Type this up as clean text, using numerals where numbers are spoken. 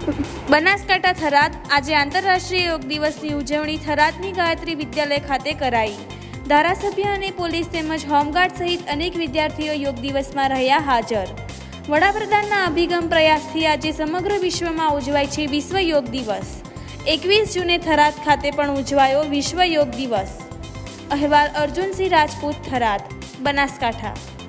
બનાસકાંઠા થરાદ આજે આંતરરાષ્ટ્રીય યોગ દિવસની ઉજવણી થરાદની ગાયત્રી વિદ્યાલય ખાતે કરાઈ। ધારાસભ્ય અને પોલીસ તેમજ હોમગાર્ડ સહિત અનેક વિદ્યાર્થીઓ યોગ દિવસમાં રહ્યા હાજર। વડાપ્રધાનના અભિગમ પ્રયાસથી આજે સમગ્ર વિશ્વમાં ઉજવાય છે વિશ્વ યોગ દિવસ। 21 જૂને થરાદ ખાતે પણ ઉજવાયો વિશ્વ યોગ દિવસ। અહેવાલ અર્જુનસિંહ રાજપૂત, થરાદ, બનાસકાંઠા।